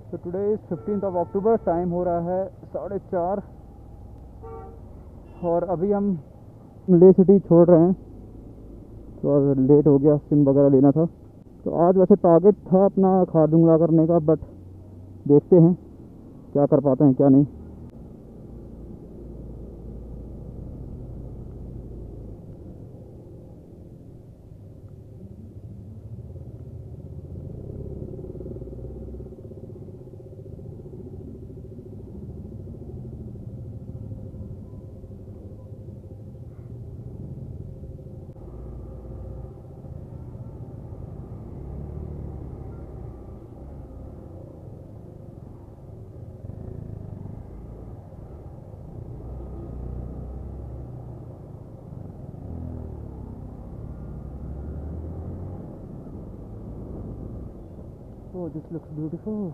तो today is 15 October. Time हो रहा है 4:30 और अभी हम ले सिटी छोड़ रहे हैं। तो और लेट हो गया, सिम वगैरह लेना था। तो आज वैसे टारगेट था अपना खारदुंगला करने का, बट देखते हैं क्या कर पाते हैं क्या नहीं। Oh, this looks beautiful.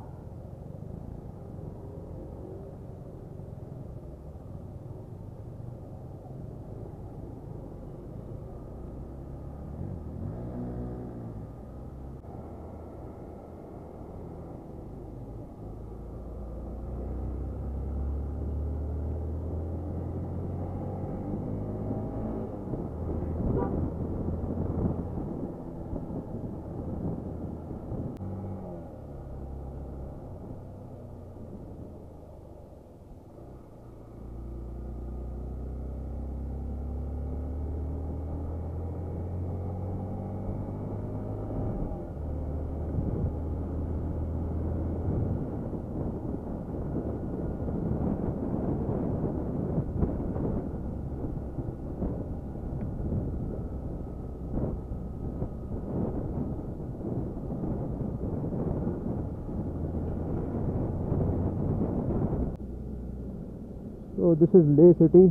So this is Le City.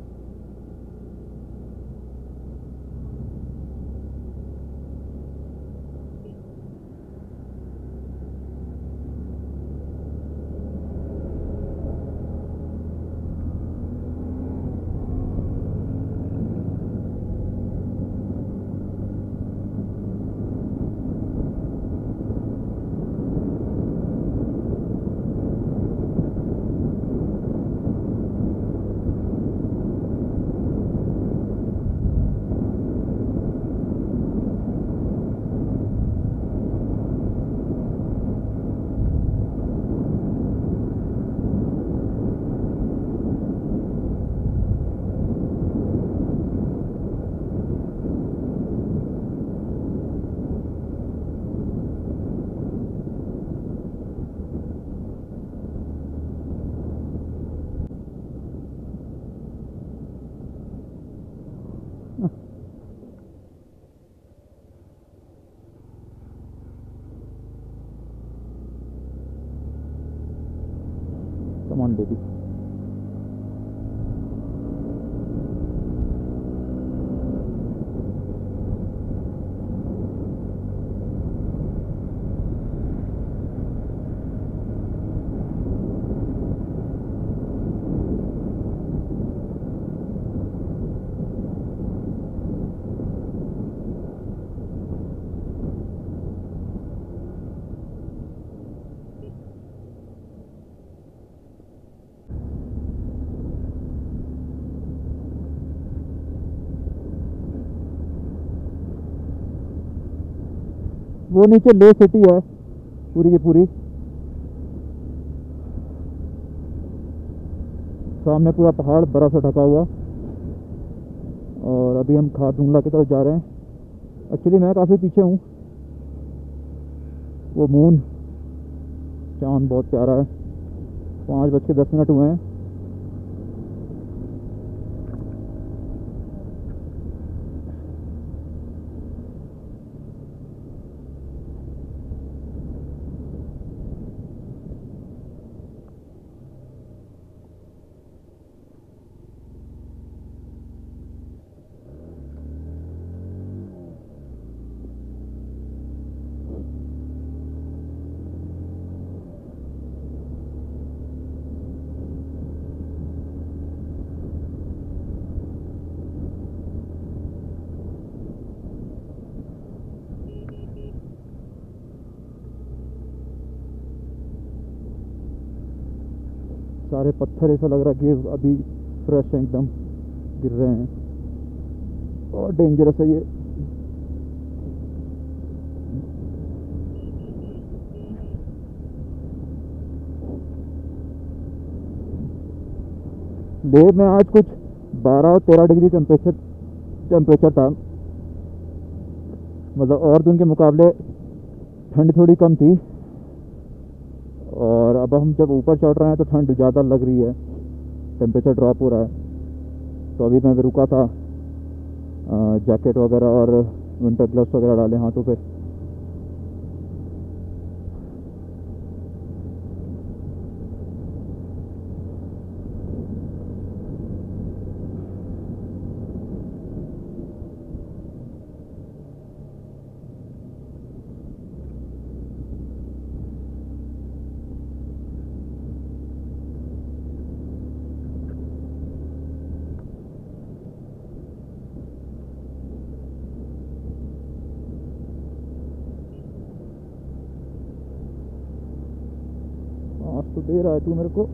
Come on, baby. वो नीचे ले सिटी है पूरी की पूरी। सामने पूरा पहाड़ बर्फ से ढका हुआ। और अभी हम खारदुंगला की तरफ जा रहे हैं। एक्चुअली मैं काफ़ी पीछे हूँ। वो मून चांद बहुत प्यारा है। 5:10 हुए हैं। सारे पत्थर ऐसा लग रहा कि अभी फ्रेश है, एकदम गिर रहे हैं और डेंजरस है ये। लेह में आज कुछ 12 और 13 डिग्री टेम्परेचर था, मतलब और दिन के मुकाबले ठंड थोड़ी कम थी। और अब हम जब ऊपर चढ़ रहे हैं तो ठंड ज़्यादा लग रही है, टेम्परेचर ड्रॉप हो रहा है। तो अभी मैं भी रुका था, जैकेट वगैरह और विंटर ग्लव्स वगैरह डाले हाथों पे। आज तो दे रहा है तू मेरे को।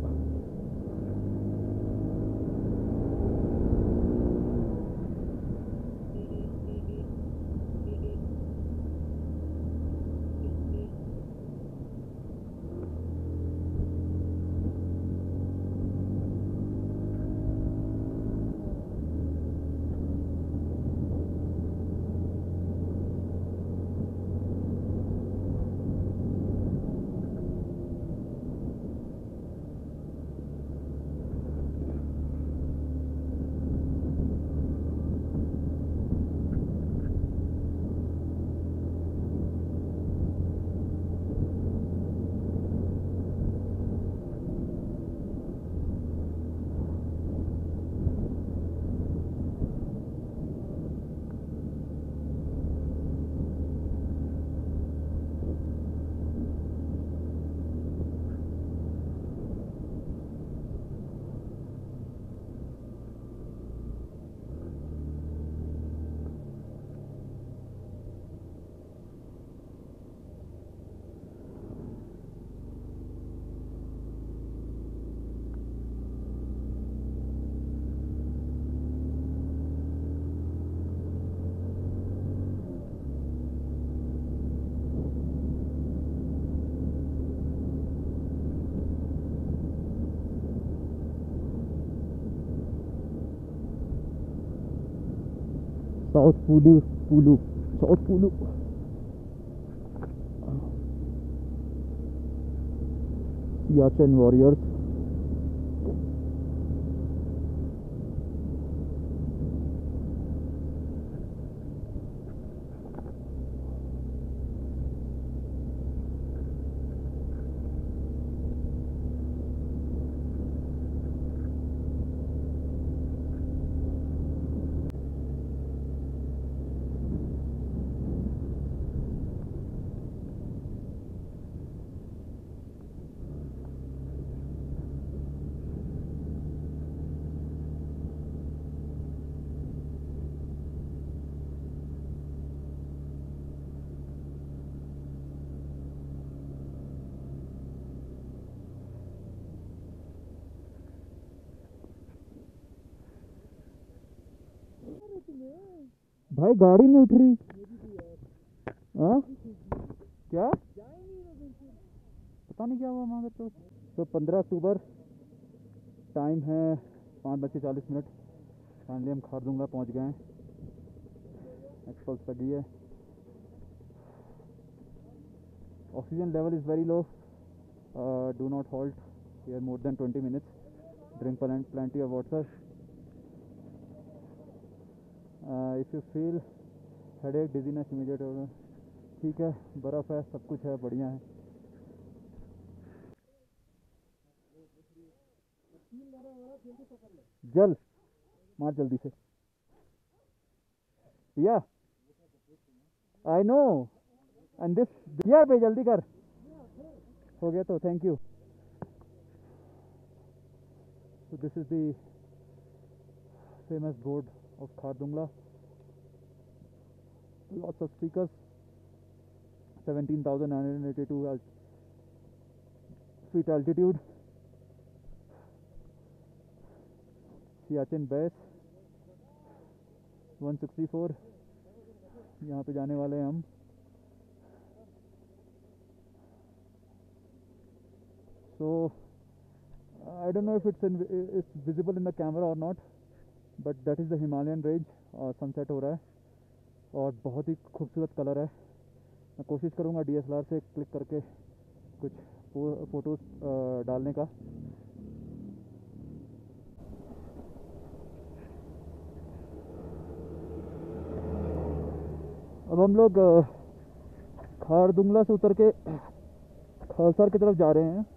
South Pullu south Pullu Siachen warriors. भाई गाड़ी नहीं उठ रही। हाँ क्या पता नहीं क्या हुआ वहाँ तो 15 अक्टूबर, टाइम है 5:40। फाइनली हम खारदुंगला पहुँच गए हैं। एक्सपल्स लगी है। Oxygen level is very low. Do not halt here more than 20 minutes। Drink plenty of water। If you feel headache dizziness immediate होगा। ठीक है, बर्फ़ है, सब कुछ है, बढ़िया है। जल मार जल्दी से। या आई नो एंड दिस यार भाई जल्दी कर। हो गया तो thank you. So this is the famous board of Khardungla. Lots of stickers. 17,982 feet altitude. Siachen base 164, यहाँ पे जाने वाले हैं हम। So I don't know if it's visible in the camera और not, but that is the Himalayan range. और sunset हो रहा है और बहुत ही खूबसूरत कलर है। मैं कोशिश करूँगा DSLR से क्लिक करके कुछ फ़ोटोज़ डालने का। अब हम लोग खारदुंगला से उतर के खालसार की तरफ जा रहे हैं।